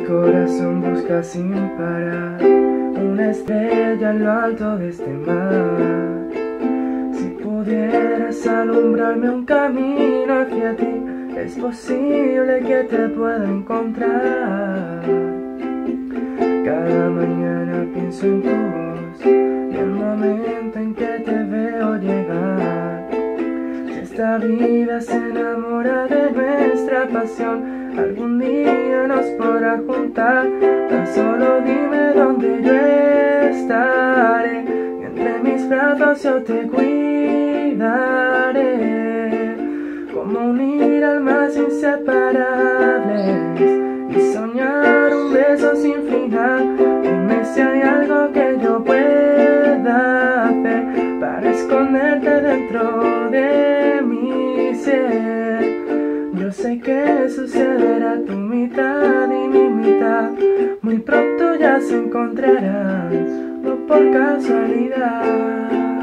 corazón busca sin parar una estrella en lo alto de este mar. Si pudieras alumbrarme un camino hacia ti, es posible que te pueda encontrar. Cada mañana pienso en tu voz y el momento en que te veo llegar. Si esta vida se enamora de nuestra pasión, algún día nos podrá juntar. Tan solo dime dónde yo estaré y entre mis brazos yo te cuidaré. Como unir almas inseparables y soñar un beso sin final. Dime si hay algo que yo pueda hacer para esconderte dentro de mi ser. Yo sé que sucederá, tu mitad y mi mitad muy pronto ya se encontrarán, no por casualidad.